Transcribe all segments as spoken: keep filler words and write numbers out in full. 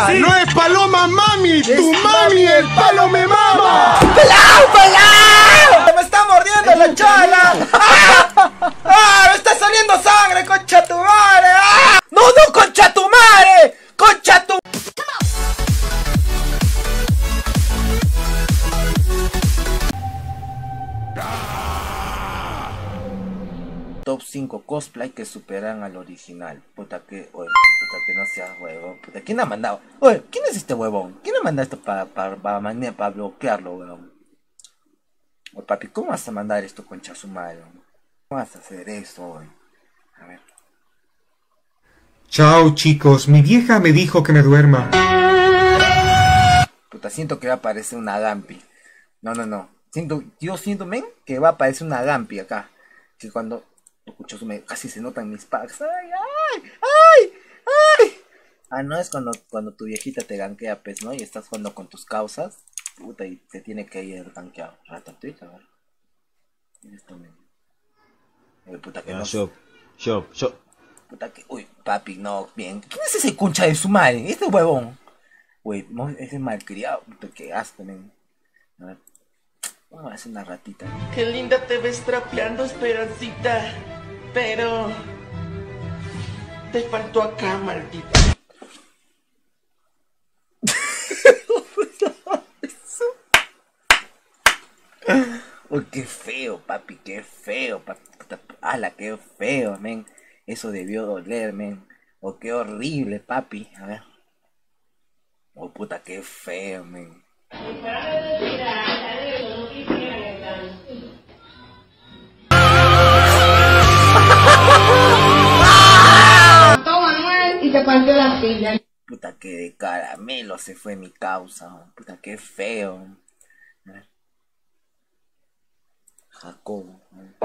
Sí. No es paloma mami, es tu mami, el palo me mama. ¡Pelao, pelao! ¡Me está mordiendo la chala! ¡Ah! ¡Ah! ¡Me está saliendo sangre, concha tu madre! ¡Ah! ¡No, no, concha tu madre! ¡Concha tu... Top cinco cosplay que superan al original. Puta que... Oye, puta que no seas huevón. Puta, ¿quién ha mandado? Oye, ¿quién es este huevón? ¿Quién ha mandado esto para para para para bloquearlo, huevón? Oye, papi, ¿cómo vas a mandar esto, concha su madre? ¿Cómo vas a hacer eso, hoy? A ver. Chao, chicos. Mi vieja me dijo que me duerma. Puta, siento que va a aparecer una Gampi. No, no, no. Siento, yo siento, men, que va a aparecer una Gampi acá. Que cuando... Escucho, casi se notan mis packs. ¡Ay, ay! ¡Ay! ¡Ay! Ah, no es cuando, cuando tu viejita te gankea, pues, ¿no? Y estás jugando con tus causas. Puta, y te tiene que ir gankeado. Ratatouille, a ver. Esto, men. Uy, puta que ya, no. Yo, yo, yo. Puta que. Uy, papi, no, bien. ¿Quién es ese concha de su madre? Este huevón. Uy, no, ese malcriado. Puta, qué asco, men. A ver. Vamos a hacer una ratita. Qué linda te ves trapeando, Esperancita. Pero... te faltó acá, maldita. Uy, qué feo, papi, qué feo, papi. Ala, qué feo, men. Eso debió doler, men. Oh, qué horrible, papi. A ver. Oh, puta, qué feo, men. Y te partió la silla. Puta que de caramelo se fue mi causa. Puta que feo. A ver. Jacobo.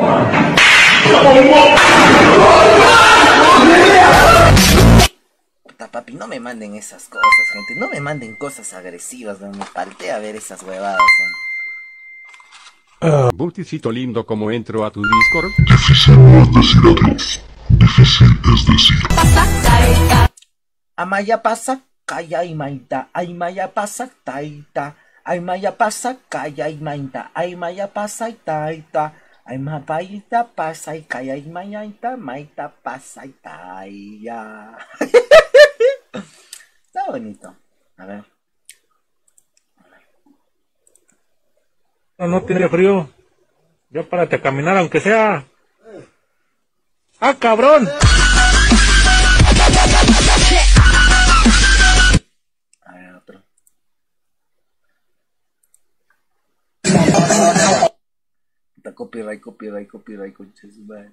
Puta papi, no me manden esas cosas, gente. No me manden cosas agresivas. No me falté a ver esas huevadas. ¿no? Uh, Bulticito lindo, como entro a tu Discord. Difícil no es decir adiós. Difícil es decir. Amaya pasa, calla y maita. Ay maya pasa, taita. Ay maya pasa, calla y maita. Ay maya pasa y taita. Ay mapaita pasa y calla y maita. Maita pasa y taita. Está bonito. A ver. No, no tiene frío. Ya párate a caminar aunque sea. ¡Ah, cabrón! A ver, otro. Puta, copyright, copyright, copyright, concha su madre.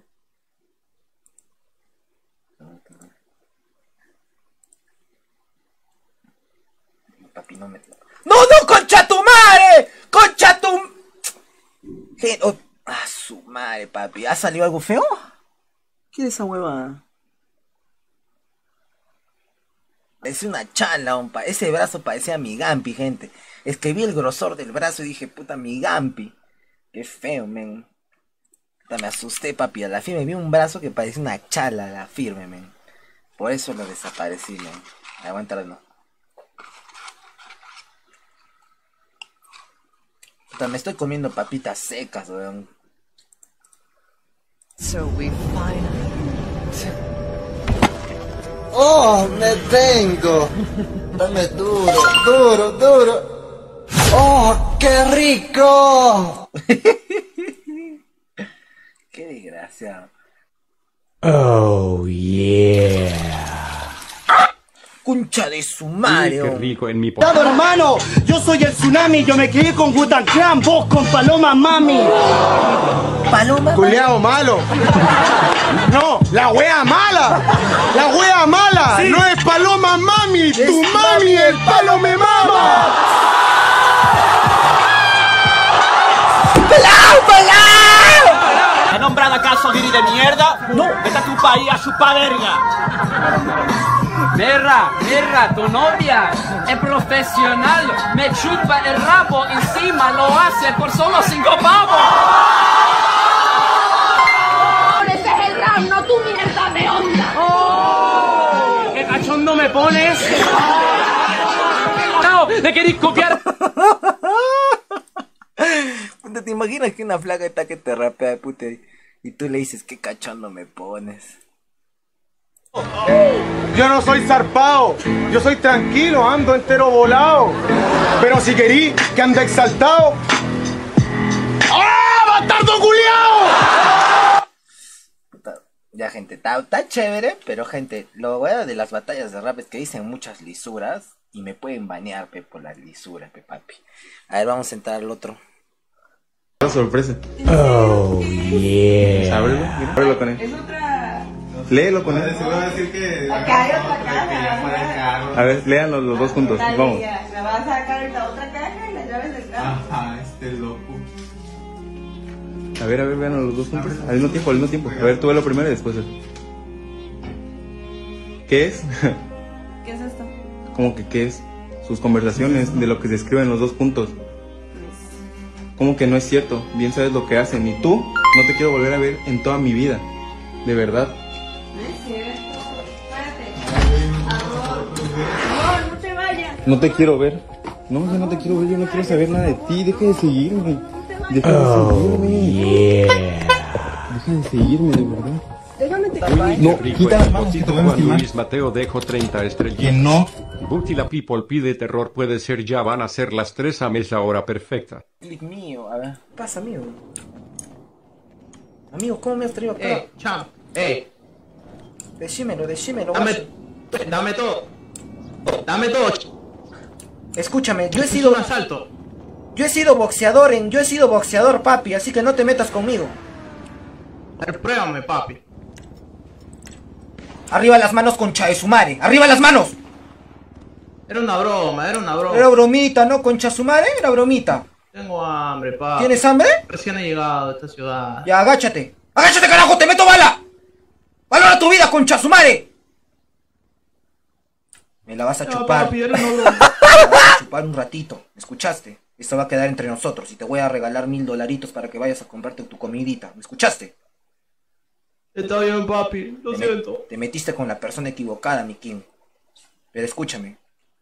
Papi, no me... ¡No, no, concha tu madre! ¡Concha tu... Gen... Oh, ah, su madre, papi. ¿Ha salido algo feo? ¿Qué es esa hueva? Parece una chala, ompa. Ese brazo parecía mi Gampi, gente. Es que vi el grosor del brazo y dije, puta, mi Gampi. Qué feo, men. Puta, me asusté, papi. A la firme vi un brazo que parecía una chala, a la firme, men. Por eso lo desaparecí, men. Aguántalo, no. Puta, me estoy comiendo papitas secas, weón. So we finally... ¡Oh, me tengo! Dame duro, duro, duro. ¡Oh, qué rico! Qué desgraciado. Oh, yeah. Concha de su madre. Qué rico en mi po... ¡Dado, hermano! Yo soy el tsunami, yo me quedé con Wu-Tang Clan, vos con Paloma Mami. ¿Paloma? ¡Culeado malo! ¡No! ¡La wea mala! ¡La wea mala! Sí. ¡No es Paloma Mami! ¡Tu mami, mami, el palo me mama! ¡Pelao, pelao! ¿Te ha nombrado acaso Guiri de mierda? No. Vete a tu país a chupar verga. Merra, Merra, tu novia es profesional, me chupa el rabo encima, lo hace por solo cinco pavos. Ese es el rap, no tu mierda de onda. Oh, ¿qué cachondo me pones? ¿Le querés copiar? Puta, ¿te imaginas que una flaca está que te rapea, puta? Y tú le dices, qué cachondo me pones. Yo no soy zarpado, yo soy tranquilo, ando entero volado. Pero si querí que ande exaltado. ¡Ah, bastardo culiao! Puta, ya, gente, está, está chévere, pero gente, lo bueno de las batallas de rap es que dicen muchas lisuras y me pueden banear, pe, por las lisuras, pe, papi. A ver, vamos a entrar al otro. Sorpresa. Oh, yeah. Ábrelo, ábrelo con él. Es otra. Léelo con él. Acá hay otra caja. A ver, léanlo los dos juntos. Dale, Vamos. ya, me vas a sacar esta otra caja y las llaves del carro. Ajá, este loco. A ver, a ver, véanlo los dos juntos. Al mismo tiempo, al mismo tiempo. A ver, tú ve lo primero y después él. ¿Qué es? ¿Qué es esto? ¿Cómo que qué es? Sus conversaciones, de lo que se escriben los dos puntos. ¿Cómo que no es cierto? Bien sabes lo que hacen. Y tú, no te quiero volver a ver en toda mi vida. De verdad. No es cierto. Espérate. Amor. Amor, no te vayas. No te quiero ver. No, yo no te quiero ver. Yo no quiero saber nada de ti. Deja de seguirme. Deja de seguirme. Yeah. Deja de seguirme, de verdad. Déjame te No, quita las manos que te voy a Juan lastimar. Luis Mateo dejo treinta estrellas. Que no. Buti la people pide terror, puede ser ya van a ser las tres a mesa hora perfecta. Click mío, a ver. ¿Qué pasa, amigo? Amigo, ¿cómo me has traído acá? Eh, cham, eh, Decímelo, decímelo. dame, guacho. dame todo. Dame todo. Escúchame, yo he Es sido un asalto. yo he sido boxeador en, yo he sido boxeador, papi, así que no te metas conmigo. A ver, pruébame, papi. Arriba las manos, concha de su madre. ¡Arriba las manos! Era una broma, era una broma. Era bromita, ¿no, concha de su madre? Era bromita. Tengo hambre, papi. ¿Tienes hambre? Recién he llegado a esta ciudad. Ya, agáchate. ¡Agáchate, carajo! ¡Te meto bala! ¡Valora tu vida, concha de su madre! Me la vas a Ya, chupar. papi, era una Me broma. la vas a chupar un ratito. ¿Me escuchaste? Esto va a quedar entre nosotros y te voy a regalar mil dolaritos para que vayas a comprarte tu comidita. ¿Me escuchaste? Está bien, papi. Lo Te, me- siento. te metiste con la persona equivocada, mi king. Pero escúchame.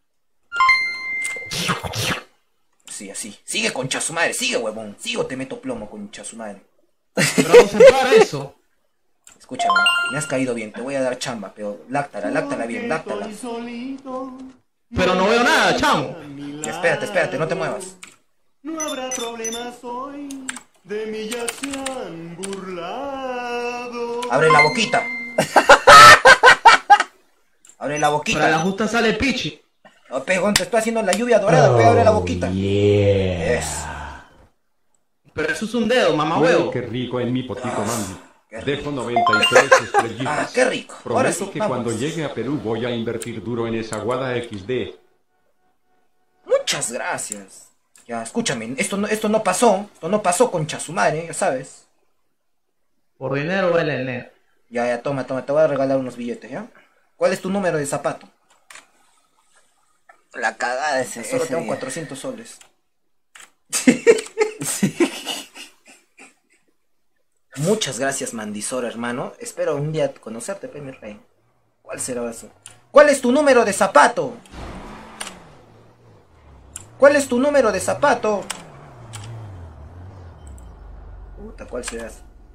Sí, así. Sigue, concha su madre. Sigue, huevón. Sigo, te meto plomo, concha su madre. Pero vamos a entrar a eso. Escúchame. Me has caído bien. Te voy a dar chamba, pero láctala, láctala bien, láctala. Pero no veo nada, chamo. Ya, espérate, espérate, no te muevas. No habrá problemas hoy. De mí ya se han burlado. Abre la boquita. Abre la boquita. Para la justa sale pichi. No, pegón, te estoy haciendo la lluvia dorada. Pega, abre la boquita. Yeah. Yes. Pero eso es un dedo, mamá Uy, huevo. qué rico en mi potito mami. Qué rico. Dejo noventa y tres estrellitas. Ah, qué rico. Ahora Prometo sí, que vamos. cuando llegue a Perú voy a invertir duro en esa guada equis de. Muchas gracias. Ya, escúchame, esto no, esto no pasó. Esto no pasó, concha su madre, ya sabes. Por dinero vale el negro. Ya, ya, toma, toma, te voy a regalar unos billetes, ¿ya? ¿Cuál es tu número de zapato? La cagada ese. Solo ese tengo día. cuatrocientos soles. Muchas gracias, Mandisora, hermano. Espero un día conocerte, pe, mi rey. ¿Cuál será eso? ¿Cuál es tu número de zapato? ¿Cuál es tu número de zapato? Puta, ¿cuál será?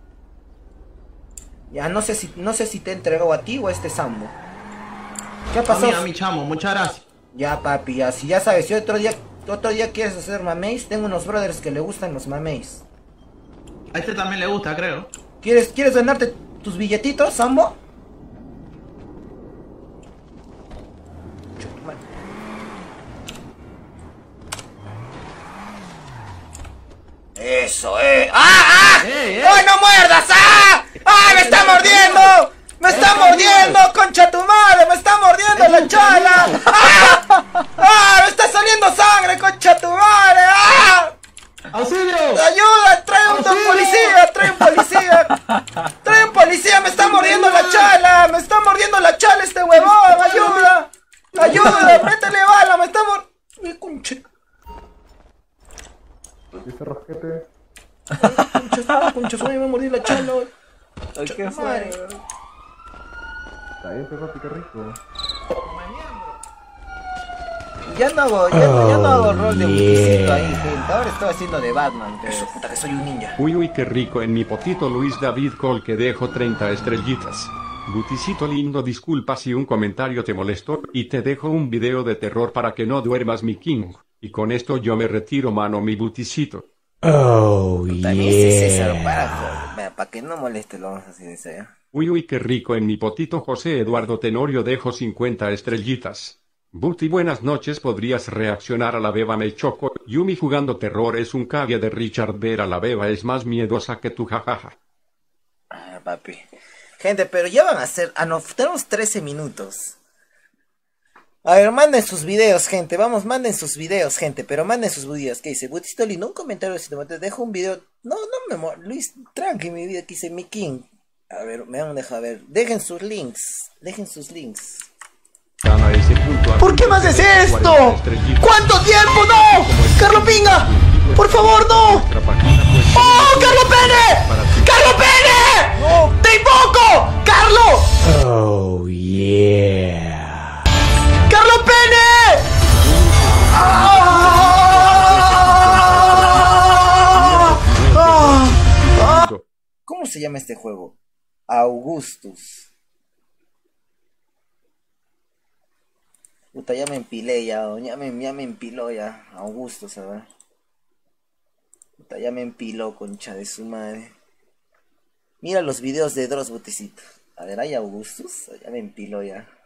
Ya, no sé si, no sé si te he entregado a ti o a este Sambo. ¿Qué ha A pasado? mí, a mí, chamo, muchas gracias. Ya, papi, ya, si ya sabes, si otro día, otro día quieres hacer mameis, tengo unos brothers que le gustan los mameis. A este también le gusta, creo. ¿Quieres, ¿quieres ganarte tus billetitos, Sambo? Eso, eh. ¡Ah, ah! ¡Ey, ey! ¡Ay, no muerdas! ¡Ah! ¡Ah, me está mordiendo! ¡Me está mordiendo, concha tu madre! ¡Me está mordiendo la chala! ¡Ah! ¡Ah! ¡Me está saliendo sangre, concha tu madre! ¡Ah! ¡Auxilio! ¡Ayuda! ¡Trae un ¡Auxilio! policía! ¡Trae un policía! ¡Trae un policía! ¡Me está mordiendo la chala! ¡Me está mordiendo la chala este huevón! ¡Ayuda! ¡Ayuda! ¡Métele bala! ¡Me está mordiendo! ¡Mi concha! Ese rosquete. Concha, concha, su madre me mordió la chala. Ay, qué madre. Está bien, perro, qué rico. ya no hago, ya, no, ya no hago el rol de buticito ahí, gente. Ahora estoy haciendo de Batman. Eso, puta, que soy un ninja. Uy, uy, qué rico en mi potito Luis David Cole que dejo treinta estrellitas. Buticito lindo, disculpa si un comentario te molestó, y te dejo un video de terror para que no duermas mi king. Y con esto yo me retiro, mano, mi buticito. Oh, También dice César, yeah. para, para, para que no moleste, lo vamos a decir eso, ¿ya? Uy, uy, qué rico en mi potito José Eduardo Tenorio dejo cincuenta estrellitas. Buti, buenas noches, podrías reaccionar a la beba me choco. Yumi jugando terror es un cague de Richard Vera, la beba es más miedosa que tu jajaja. Ah, papi. Gente, pero ya van a ser... Ah, no, tenemos trece minutos. A ver, manden sus videos, gente. Vamos, manden sus videos, gente. Pero manden sus videos. ¿Qué dice? Butito lindo, un comentario si te dejo un video. No, no me mo... Luis, tranqui mi vida. Aquí dice mi king. A ver, me han dejado ver. Dejen sus links. Dejen sus links. ¿Por qué me haces esto? ¿Cuánto tiempo? ¡No! ¡Carlo Pinga! ¡Por favor, no! ¡Oh, Carlo Pene! ¡Carlo Pene! ¡No! ¡Te invoco! ¡Carlo! Oh, yeah. ¡Carlo Pene! ¿Cómo se llama este juego? Augustus. Puta, ya me empilé ya, ya me, ya me empiló ya. Augustus, a ver. Puta, ya me empiló, concha de su madre. Mira los videos de Dross, Botecito. A ver, ¿hay Augustus? Ya me empiló ya.